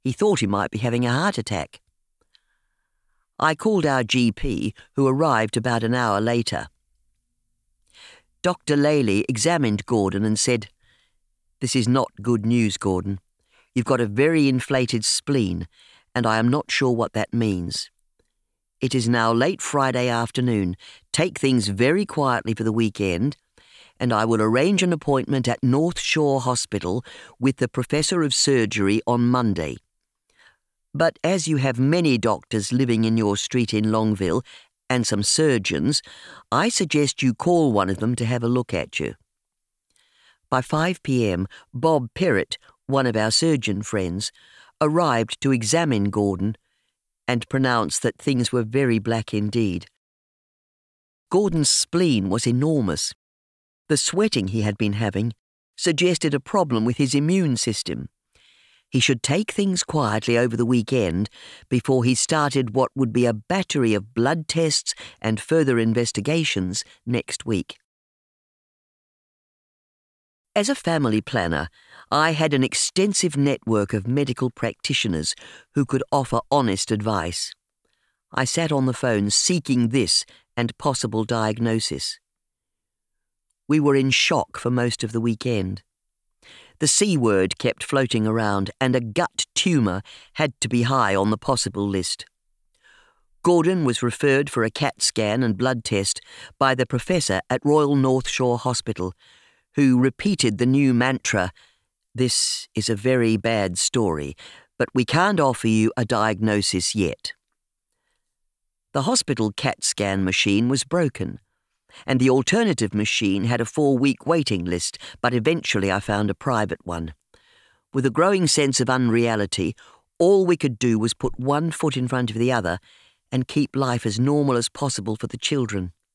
He thought he might be having a heart attack. I called our GP, who arrived about an hour later. Dr. Laley examined Gordon and said, "This is not good news, Gordon. You've got a very inflated spleen, and I am not sure what that means. It is now late Friday afternoon. Take things very quietly for the weekend, and I will arrange an appointment at North Shore Hospital with the Professor of Surgery on Monday. But as you have many doctors living in your street in Longville and some surgeons, I suggest you call one of them to have a look at you." By 5 p.m, Bob Perrott, one of our surgeon friends, arrived to examine Gordon and pronounced that things were very black indeed. Gordon's spleen was enormous. The sweating he had been having suggested a problem with his immune system. He should take things quietly over the weekend before he started what would be a battery of blood tests and further investigations next week. As a family planner, I had an extensive network of medical practitioners who could offer honest advice. I sat on the phone seeking this and possible diagnosis. We were in shock for most of the weekend. The C word kept floating around, and a gut tumour had to be high on the possible list. Gordon was referred for a CAT scan and blood test by the professor at Royal North Shore Hospital, who repeated the new mantra, "This is a very bad story, but we can't offer you a diagnosis yet." The hospital CAT scan machine was broken, and the alternative machine had a 4-week waiting list, but eventually I found a private one. With a growing sense of unreality, all we could do was put one foot in front of the other and keep life as normal as possible for the children.